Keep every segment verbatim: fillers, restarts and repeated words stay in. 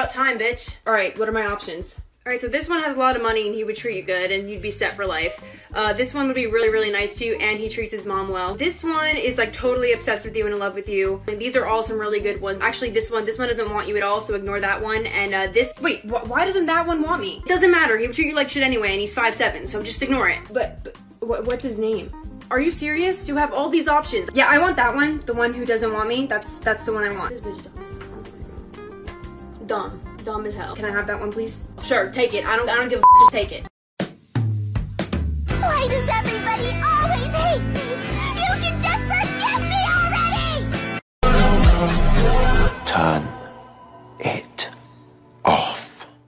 about time, bitch. All right, what are my options? All right, so this one has a lot of money and he would treat you good and you'd be set for life. Uh, this one would be really, really nice to you and he treats his mom well. This one is like totally obsessed with you and in love with you. And these are all some really good ones. Actually, this one, this one doesn't want you at all, so ignore that one. And uh, this, wait, wh why doesn't that one want me? It doesn't matter, he would treat you like shit anyway and he's five seven, so just ignore it. But, but wh what's his name? Are you serious? You have all these options. Yeah, I want that one. The one who doesn't want me. That's that's the one I want. This bitch dumb. Dumb. Dumb as hell. Can I have that one, please? Sure, take it. I don't I don't give a f, just take it. Why does everybody always hate me? You should just forgive me already! Turn it off.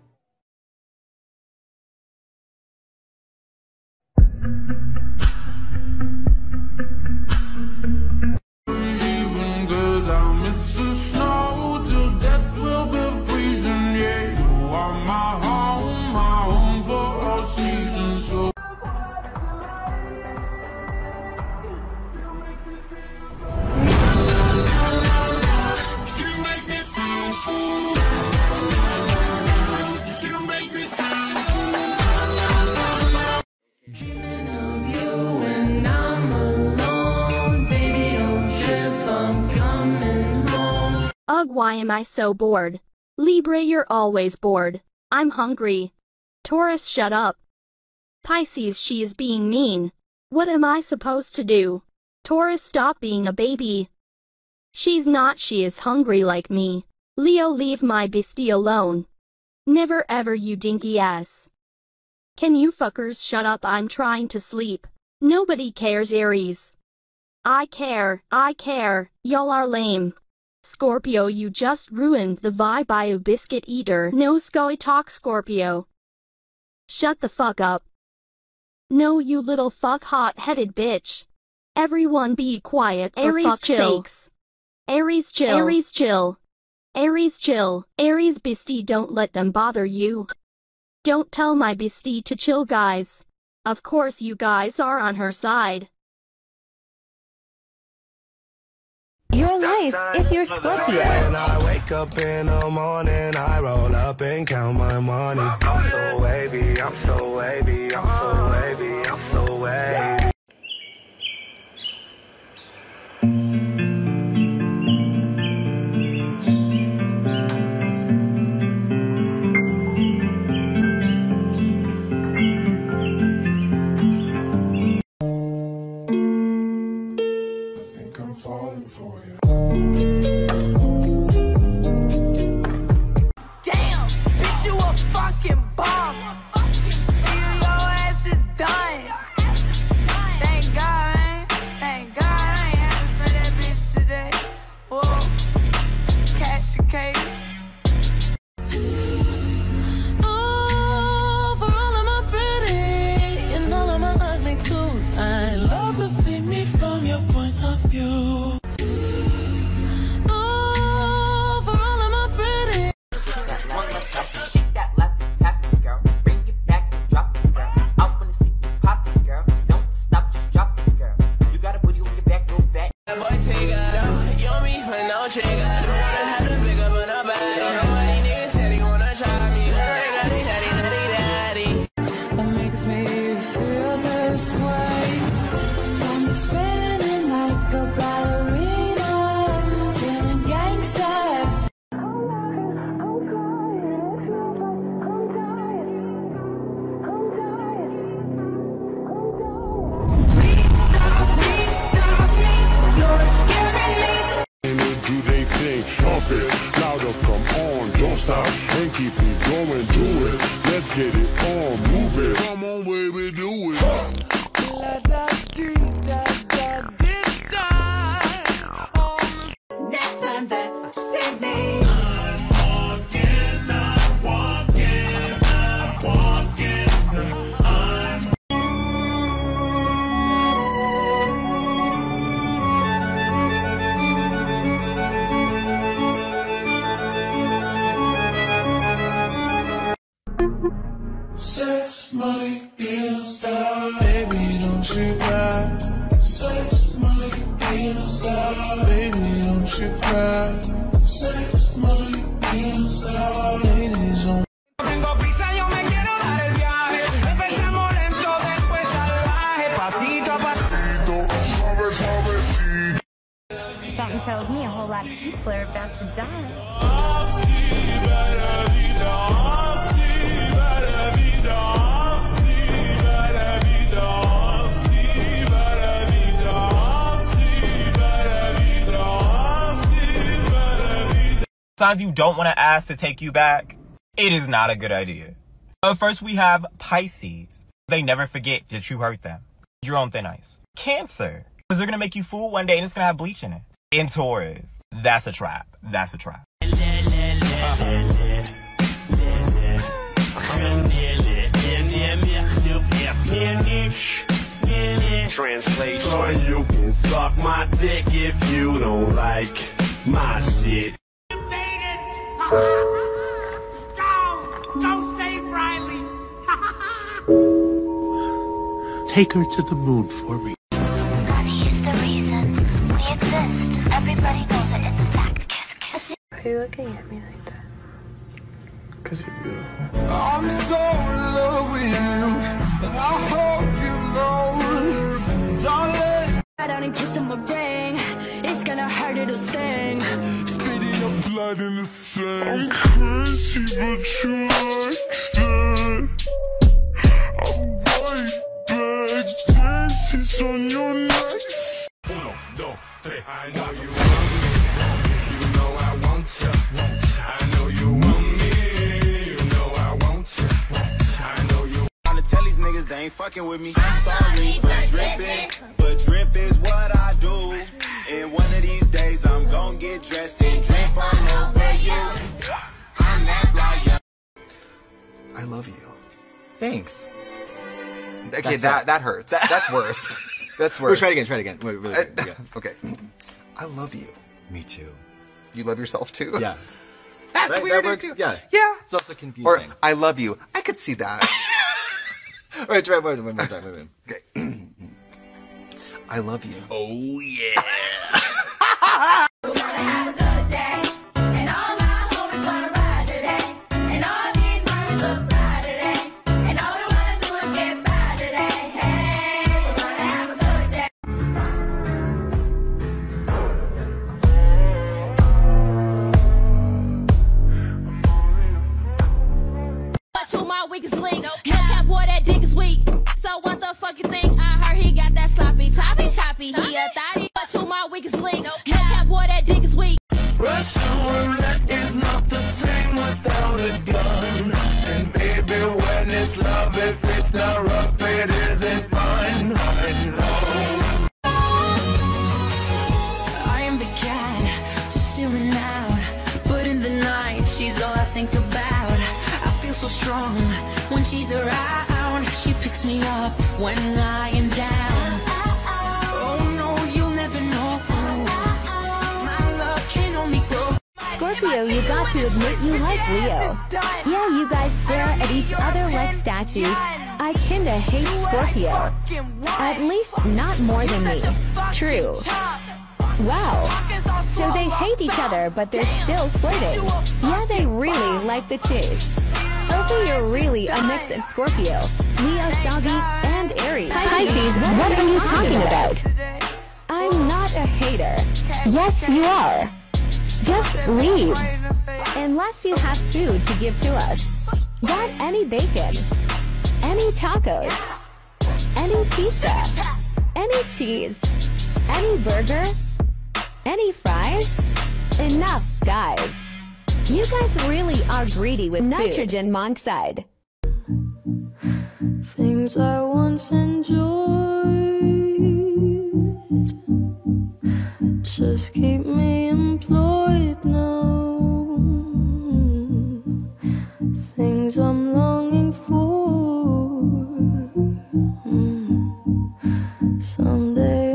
Ugh, why am I so bored? Libra, you're always bored. I'm hungry. Taurus, shut up. Pisces, she is being mean. What am I supposed to do? Taurus, stop being a baby. She's not, she is hungry like me. Leo, leave my bestie alone. Never ever, you dinky ass. Can you fuckers shut up? I'm trying to sleep. Nobody cares. Aries. I care, I care, y'all are lame. Scorpio, you just ruined the vibe, you biscuit eater. No scully talk, Scorpio. Shut the fuck up. No, you little fuck hot-headed bitch. Everyone be quiet for Aries fuck's chill. Sakes. Aries chill. Aries chill. Aries chill. Aries bestie, don't let them bother you. Don't tell my bestie to chill, guys. Of course you guys are on her side. Your life if you're Scorpio. When I wake up in the morning, I roll up and count my money. I'm so wavy, I'm so wavy, I'm so wavy, I'm so wavy. And keep it going, do it. Let's get it on, move it. Come on, baby, do it. Next time that save me. I'm walking, I'm walking, I'm walking, I'm sex, money, is God. Baby, don't you cry. Sex, money, is God. Baby, don't you cry. Sex, money, is God. people are about to die. Signs you don't want to ask to take you back, it is not a good idea. But first we have Pisces. They never forget that you hurt them. You're on thin ice. Cancer, because they're going to make you fool one day and it's going to have bleach in it. And Taurus, that's a trap. That's a trap. Translation. So you can suck my dick if you don't like my shit. Don't, don't say Riley. Take her to the moon for me. Money is the reason we exist. Everybody knows it. It's a fact. Kiss, kiss. Why are you looking at me like that? Because you're beautiful. I'm so in love with you. I hope you know, darling. I don't kiss him a ring. It's gonna hurt, it'll sting. Spitting up blood in the sand. I'm crazy, but you like that. I'm right back. Dances on your nights. Uno, dos, tres. I know you want me. You know I want you. I know you want me. You know I want you. I know you. Trying to tell these niggas they ain't fucking with me. I'm sorry for dripping, but drip is what I do. And one of these days I'm gonna get dressed and drip all over you. I'm that fly. I love you. Thanks. Okay, That's that it. that hurts. That's worse. That's worse. Wait, try it again. Try it again. Wait, really, Uh, yeah. Okay. I love you. Me too. You love yourself too? Yeah. That's Right, weird that works. too. Yeah. Yeah. It's also confusing. Or I love you. I could see that. All right, try one more time. Wait, wait. Okay. I love you. Oh yeah. Weakest link. No cap, boy, that dick is weak. So what the fuck you think? I heard he got that sloppy, toppy, toppy. He a thotty, but you my weakest link. No cap, boy, that dick is weak. Russian roulette is not the same without a gun. And baby, when it's love, if it's not rough, it isn't fun. I know. I am the cat, just chilling out. But in the night, she's all I think about. So strong when she's around. She picks me up when I am down. Oh no, you'll never know. My love can only grow. Scorpio, you got to admit you like Leo. Yeah, you guys stare at each other like statues. I kinda hate Scorpio. At least not more than me. True. Wow. So they hate each other, but they're still flirting. Yeah, they really like the chase. Okay, you're really a mix of Scorpio, Leo, Sagi, and Aries. Pisces, what are you talking about? I'm not a hater. Yes, you are. Just leave. Unless you have food to give to us. Got any bacon? Any tacos? Any pizza? Any cheese? Any burger? Any fries? Enough, guys. You guys really are greedy with nitrogen monoxide. Things I once enjoyed just keep me employed now. Things I'm longing for. Mm. Someday.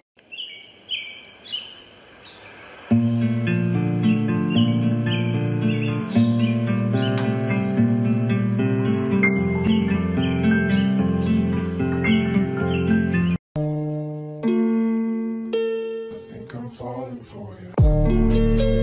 I'm falling for you.